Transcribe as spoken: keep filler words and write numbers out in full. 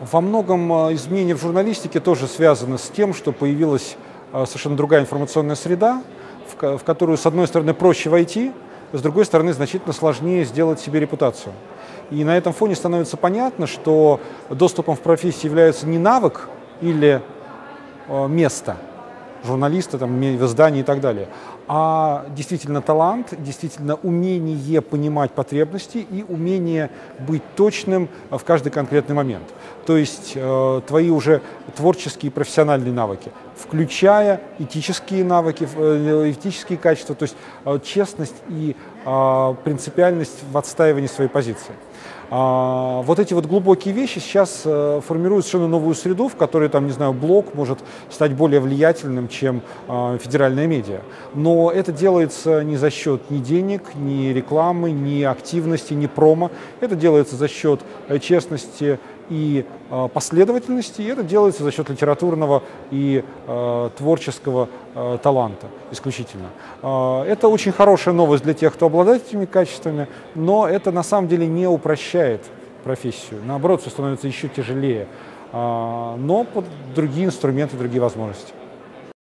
Во многом э, изменения в журналистике тоже связаны с тем, что появилась э, совершенно другая информационная среда, в, ко- в которую, с одной стороны, проще войти, с другой стороны, значительно сложнее сделать себе репутацию. И на этом фоне становится понятно, что доступом в профессии является не навык или э, место журналиста, там, ме- в издании и так далее, а действительно талант, действительно умение понимать потребности и умение быть точным в каждый конкретный момент. То есть э, твои уже творческие и профессиональные навыки, включая этические навыки, э, этические качества, то есть э, честность и э, принципиальность в отстаивании своей позиции. А, вот эти вот глубокие вещи сейчас э, формируют совершенно новую среду, в которой, там, не знаю, блог может стать более влиятельным, чем э, федеральная медиа. Но это делается не за счет ни денег, ни рекламы, ни активности, ни промо. Это делается за счет э, честности и э, последовательности, и это делается за счет литературного и э, творческого э, таланта исключительно. Э, это очень хорошая новость для тех, кто обладает этими качествами, но это на самом деле не упрощает профессию. Наоборот, все становится еще тяжелее, э, но под другие инструменты, другие возможности.